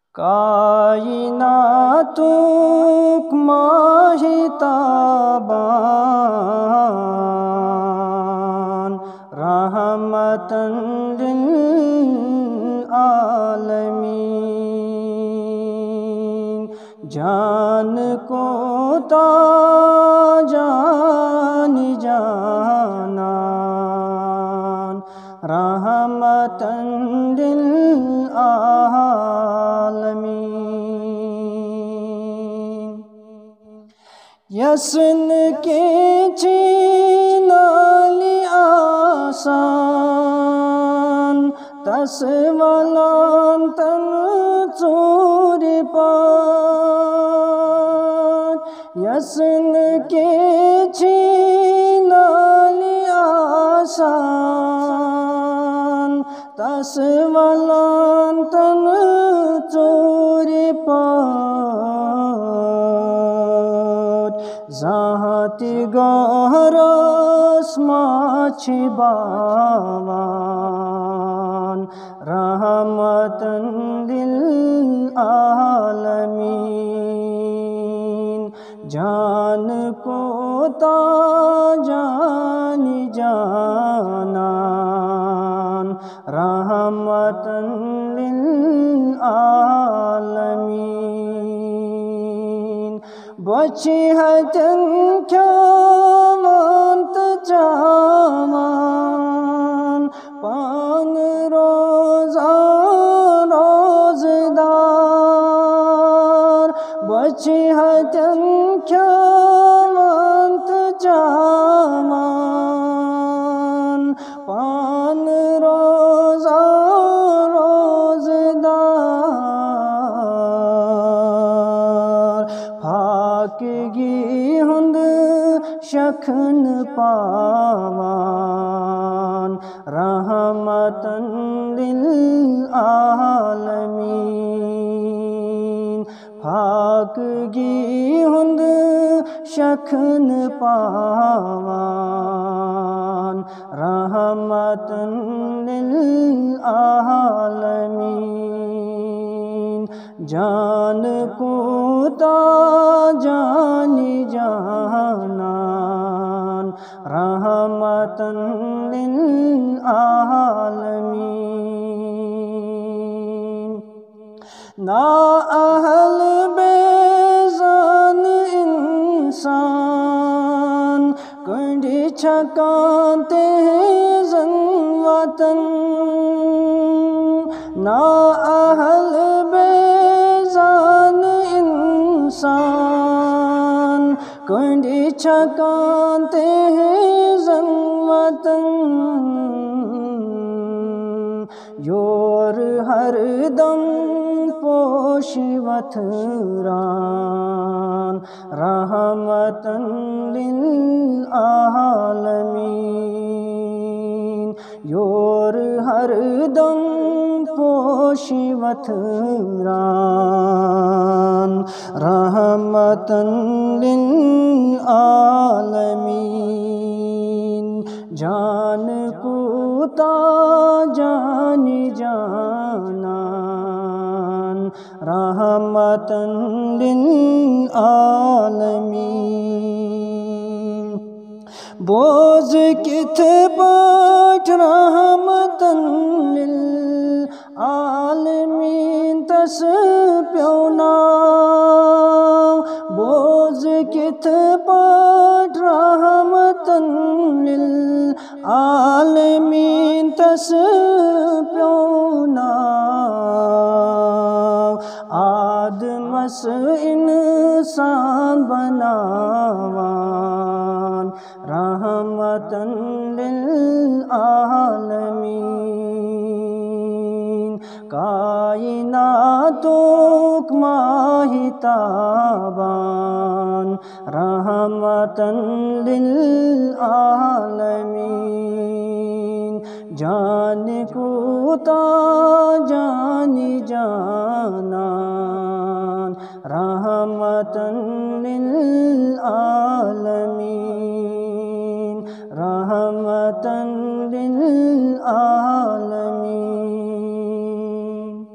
कायनातुक माहिताबान रहमतन लिल आलमीन। जान को ताजानी जानान रहमतन लिल आलमीन। यसन के चीनाली आसान तस्वलान तन चूर पार। यसन के चीनाली आसान तस्वलान तन चूर पार। ज़ाती गहरस माछी बावान रहमतन लिल आलमीन। जान को ताजानी जानान रहमतन लिल आलमीन। बची हतन ख्यामत जामान पान रोज़ा रोज़दार। बची हतन ख्यामत जामान पान रोज़ा रोज़दार। फाकगी हुंद शखन पावान रहमतन लिल आलमीन। फाकगी हुंद शखन पावान रहमतन लिल आलमीन। जान को ताजानी जानान रहमतन लिल आलमीन। ना अहल बेजान इंसान कंडी छकाते जन वतन। ना अहल बेजान इंसान कंडी छकाते जन वतन। योर हर दम पोशिवथरान रहमतन लिल आलमीन। योर हर दम पोशिवथरान रहमतन लिल आलमीन। जान को ताजानी जानान रहमतन लिल आलमीन। बोझ किथ पाठ रहमतन लिल आलमीन तस प्योना। बोझ किथ पाठ रहमतन लिल आलमीन तस प्योना। आदमस इंसान बनावान रहमतन लिल आलमीन। कायनातुक माहिताबान रहमतन लिल आलमीन। जान को ताजानी जानान रहमतन लिल आलमीन। रहमतन